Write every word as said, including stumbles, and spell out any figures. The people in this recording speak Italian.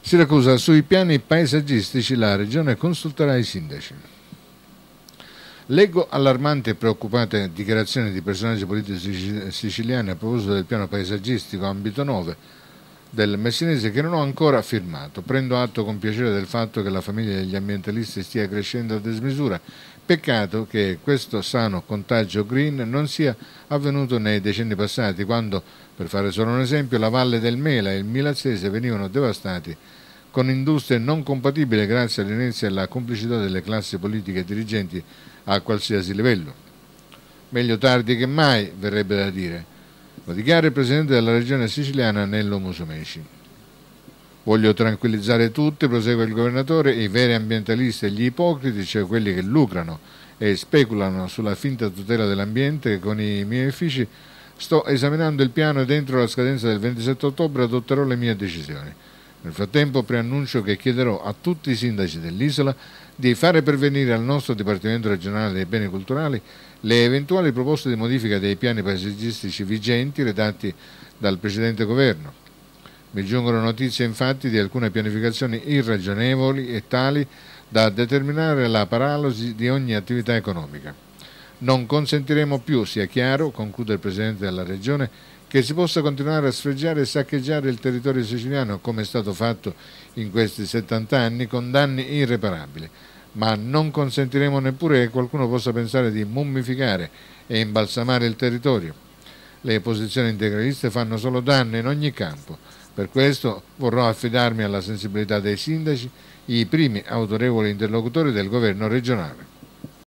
Siracusa, sui piani paesaggistici la Regione consulterà i sindaci. Leggo allarmanti e preoccupate dichiarazioni di personaggi politici siciliani a proposito del piano paesaggistico ambito nove del Messinese che non ho ancora firmato. Prendo atto con piacere del fatto che la famiglia degli ambientalisti stia crescendo a dismisura. Peccato che questo sano contagio green non sia avvenuto nei decenni passati, quando, per fare solo un esempio, la Valle del Mela e il Milazzese venivano devastati con industrie non compatibili grazie all'inizio e alla complicità delle classi politiche e dirigenti a qualsiasi livello. Meglio tardi che mai, verrebbe da dire. Lo dichiara il presidente della regione siciliana Nello Musumeci. Voglio tranquillizzare tutti, prosegue il governatore, i veri ambientalisti e gli ipocriti, cioè quelli che lucrano e speculano sulla finta tutela dell'ambiente, che con i miei uffici sto esaminando il piano e dentro la scadenza del ventisette ottobre adotterò le mie decisioni. Nel frattempo preannuncio che chiederò a tutti i sindaci dell'isola di fare pervenire al nostro Dipartimento regionale dei beni culturali le eventuali proposte di modifica dei piani paesaggistici vigenti redatti dal precedente governo. Mi giungono notizie infatti di alcune pianificazioni irragionevoli e tali da determinare la paralisi di ogni attività economica. Non consentiremo più, sia chiaro, conclude il Presidente della Regione, che si possa continuare a sfregiare e saccheggiare il territorio siciliano come è stato fatto in questi settanta anni con danni irreparabili, ma non consentiremo neppure che qualcuno possa pensare di mummificare e imbalsamare il territorio. Le posizioni integraliste fanno solo danno in ogni campo. Per questo vorrò affidarmi alla sensibilità dei sindaci, i primi autorevoli interlocutori del governo regionale.